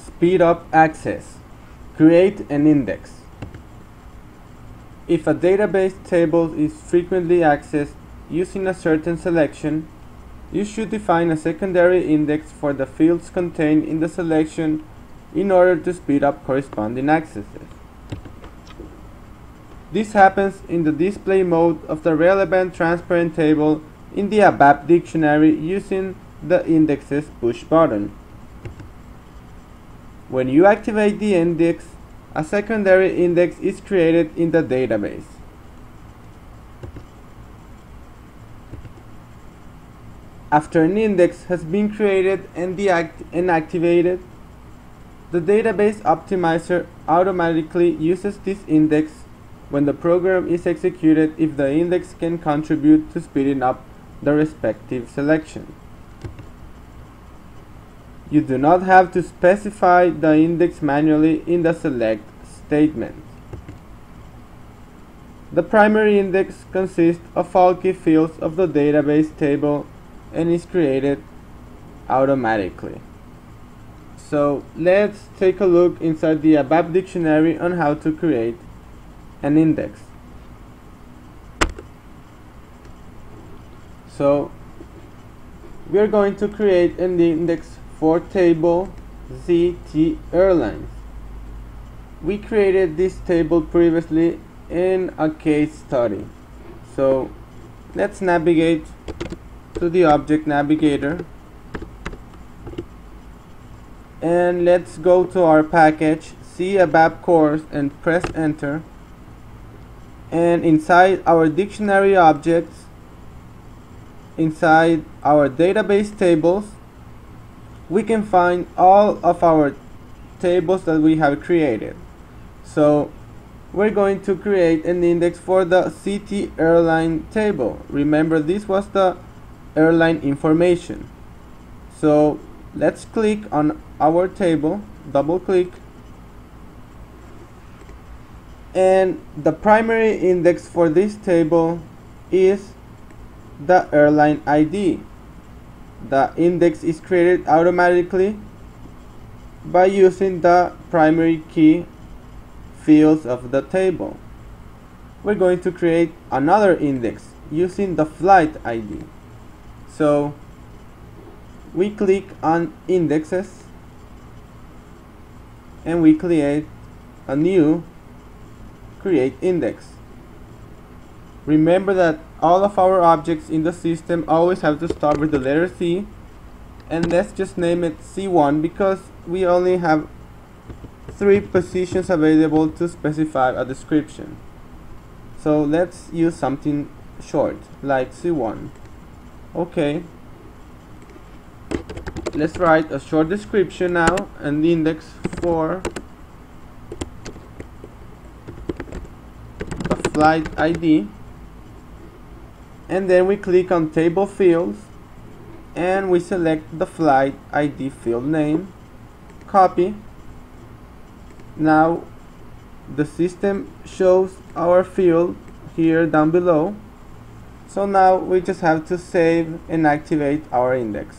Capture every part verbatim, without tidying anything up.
Speed up access. Create an index. If a database table is frequently accessed using a certain selection, you should define a secondary index for the fields contained in the selection in order to speed up corresponding accesses. This happens in the display mode of the relevant transparent table in the A B A P dictionary using the indexes push button. When you activate the index, a secondary index is created in the database. After an index has been created and, and activated, the database optimizer automatically uses this index when the program is executed if the index can contribute to speeding up the respective selection. You do not have to specify the index manually in the select statement. The primary index consists of all key fields of the database table and is created automatically. So let's take a look inside the A B A P dictionary on how to create an index. So we are going to create an index for table Z T Airlines. We created this table previously in a case study. So let's navigate to the object navigator and let's go to our package, see A B A P course, and press enter. And inside our dictionary objects, inside our database tables, we can find all of our tables that we have created. So we're going to create an index for the C T airline table. Remember, this was the airline information. So let's click on our table, double click, and the primary index for this table is the airline I D. The index is created automatically by using the primary key fields of the table. We're going to create another index using the flight I D. So we click on indexes and we create a new create index. Remember that all of our objects in the system always have to start with the letter C, and let's just name it C one because we only have three positions available to specify a description. So let's use something short like C one. Okay, let's write a short description now and the index for the flight I D, and then we click on table fields and we select the flight I D field name, copy. Now the system shows our field here down below. So now we just have to save and activate our index.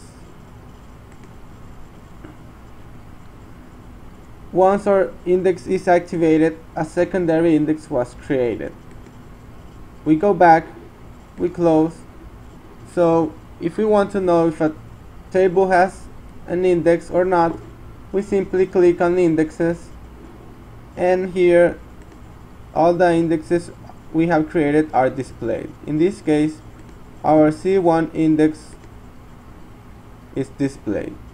Once our index is activated, a secondary index was created. We go back, we close. So if we want to know if a table has an index or not, we simply click on indexes, and here all the indexes we have created are displayed. In this case, our C one index is displayed.